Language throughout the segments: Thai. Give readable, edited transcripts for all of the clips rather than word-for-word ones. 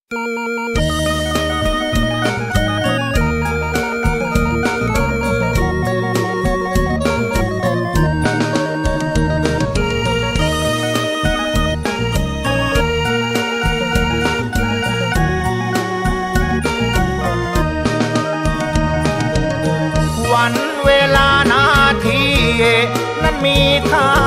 วันเวลานาทีนั้นมีค่า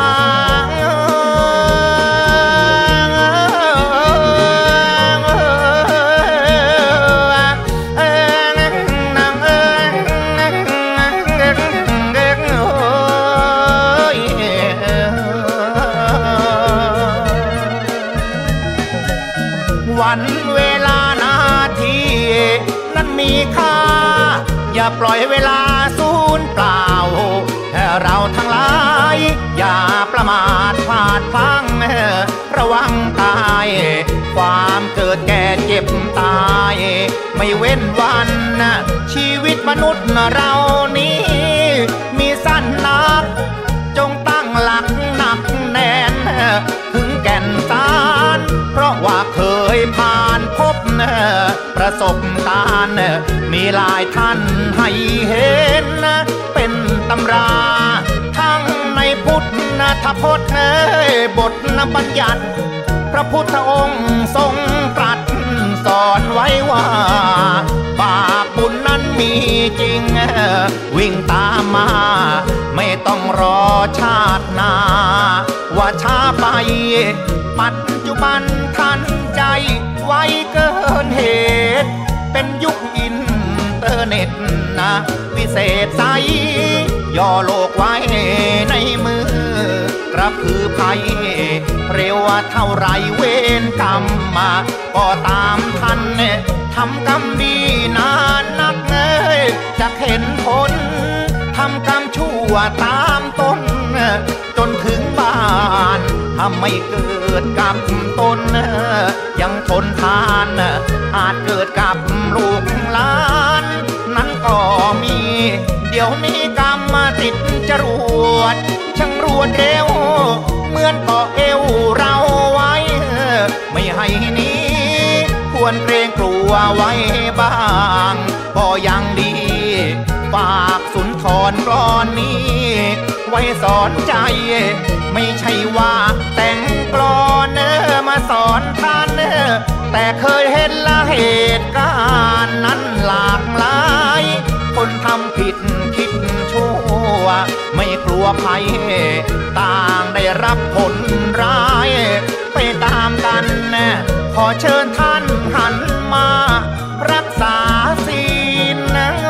วันเวลานาทีนั้นมีค่าอย่าปล่อยเวลาสูญเปล่าให้เราทั้งหลายอย่าประมาทพลาดพลั้งระวังตายความเกิดแก่เจ็บตายไม่เว้นวันชีวิตมนุษย์เรานี้มีสั้นนักจงตั้งหลักหนักแน่นถึงแก่นสารเพราะว่าเคยผ่านพบประสบการณ์มีหลายท่านให้เห็นเป็นตำราทั้งในพุทธพจน์บทบัญญัติพระพุทธองค์ทรงตรัสสอนไว้ว่าบาปบุญนั้นมีจริงวิ่งตามมาไม่ต้องรอชาติหน้าว่าช้าไปปัจจุบันทันใจไวเกินเหตุเป็นยุคอินเทอร์เน็ตวิเศษใสย่อโลกไว้ในมือกระพือภัยเร็วเท่าไรเวรกรรมมาก็ตามทันทำกรรมดีนานนักจะเห็นผลทำกรรมชั่วตามต้นจนถึงบ้านถ้าไม่เกิดกับตนยังทนทานอาจเกิดกับลูกหลานนั้นก็มีเดี๋ยวนี้กรรมติดจรวดช่างรวดเร็วเหมือนเกาะเอวเราไว้ไม่ให้หนีควรเกรงกลัวไว้บ้างก็ยังดีฝากสุนทรกลอนนี้ไว้สอนใจไม่ใช่ว่าแต่งกลอนมาสอนท่านแต่เคยเห็นละเหตุการณ์นั้นหลากหลายคนทำผิดคิดชั่วไม่กลัวภัยต่างได้รับผลร้ายไปตามกันขอเชิญท่านหันมารักษาศีล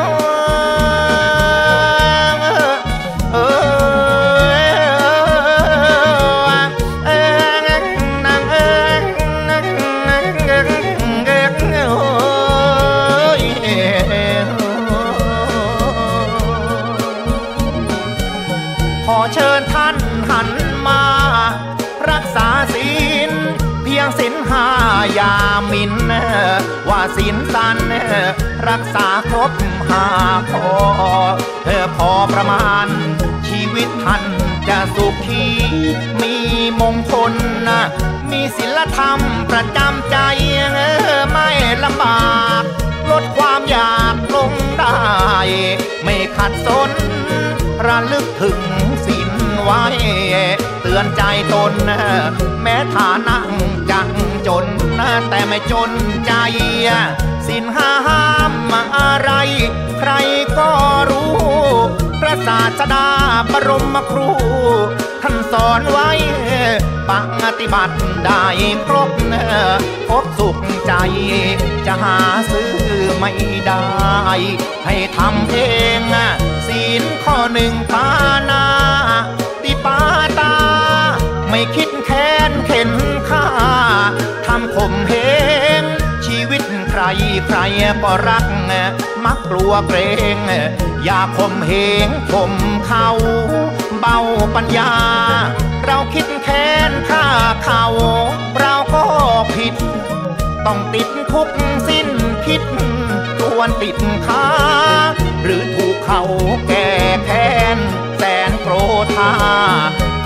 ขอเชิญท่านหันมารักษาศีลเพียงศีลห้าอย่าหมิ่นว่าศีลสันรักษาครบห้าข้อพอประมาณชีวิตท่านจะสุขีมีมงคลมีศีลธรรมประจำใจไม่ลำบากลดความอยากลงได้ไม่ขัดสนระลึกถึงศีลไว้เตือนใจตนแม้ฐานะจังจนแต่ไม่จนใจศีลห้ามอะไรใครก็รู้พระศาสดาบรมครูท่านสอนไว้ปฏิบัติได้ครบพบสุขใจจะหาซื้อไม่ได้ให้ทำเองศีลข้อหนึ่งปานาติปาตาไม่คิดแค้นเข็นฆ่าทำข่มเหงชีวิตใครก็รักมักกลัวเกรงอย่าข่มเหงข่มเขาเบาปัญญาเราคิดแค้นฆ่าเขาเราก็ผิดต้องติดคุกสิ้นคิดจวนติดค้าหรือถูกเขาแก้แค้นแสนโกรธาท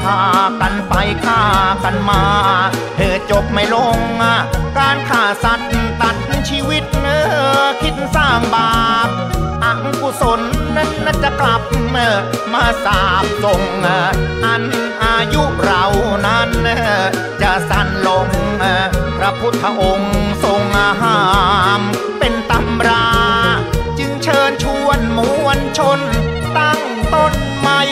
ฆ่ากันไปฆ่ากันมาจบไม่ลงการฆ่าสัตว์ตัดชีวิตคิดสร้างบาปอกุศลนั้นจะกลับมาสาบส่งอันอายุเรานั้นจะสั้นลงพระพุทธองค์ทรงห้ามเป็นตำราจึงเชิญชวนมวลชนตั้งต้นใหม่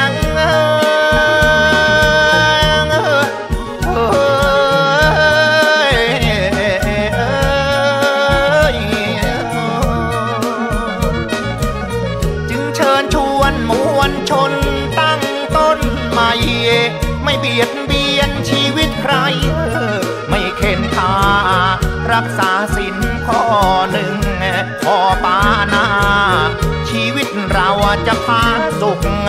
มวลชนตั้งต้นใหม่ไม่เบียดเบียนชีวิตใครไม่เข็นฆ่ารักษาศีลข้อหนึ่งข้อปานาชีวิตเราจะพาสุข